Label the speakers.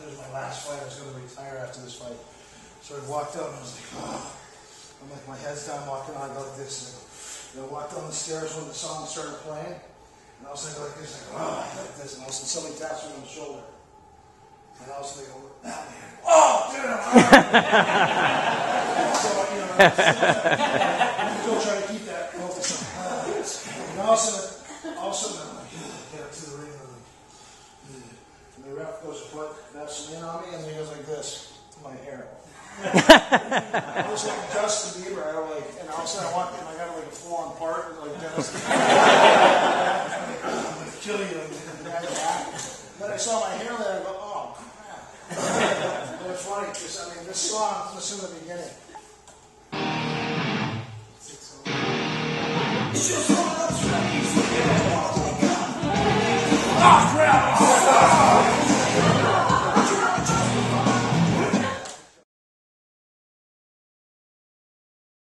Speaker 1: it was my last fight. I was going to retire after this fight. So I walked out and I was like, oh. I'm like, my head's down, walking on, I go like this. And I walked down the stairs when the song started playing. And I was like this, like, oh, like this. And all of a sudden somebody taps me on the shoulder. And I was like, oh, man. Oh, dude, I'm so, you know, I'm still trying to keep that focus on. And all of a sudden, I'm like, get up to the ring. And the ref goes to put some in on me, and he goes like this to my hair. I was like Justin Bieber. I was like, and all of a sudden I walked in, I got like a full-on part, like Dennis. I'm gonna kill you. Then I saw my hair there. I go, oh crap. But it's funny because I mean, this song, listen to the beginning. It's just one of those days.